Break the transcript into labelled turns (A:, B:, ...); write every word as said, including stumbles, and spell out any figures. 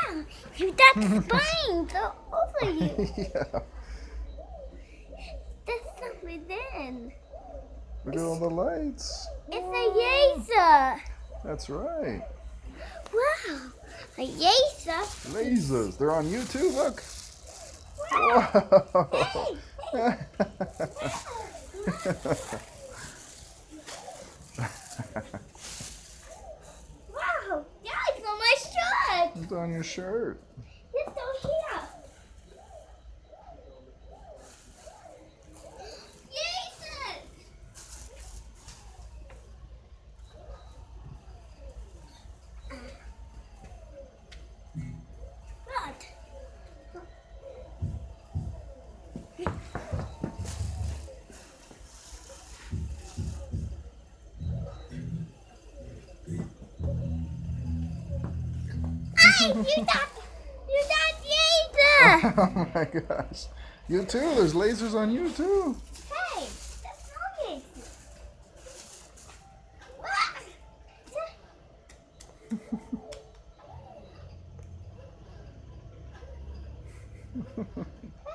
A: Wow, you got spines all over you.
B: Yeah.
A: There's something in.
B: Look at all the lights.
A: It's a laser.
B: That's right.
A: Wow, a laser.
B: Lasers. They're on YouTube. Look.
A: Wow.
B: Whoa.
A: Hey, wow, that's on my shirt.
B: It's on your shirt.
A: It's over here. Jesus. What? Hey, you got, you got laser.
B: Oh my gosh. You too. There's lasers on you too.
A: Hey, that's not laser. What?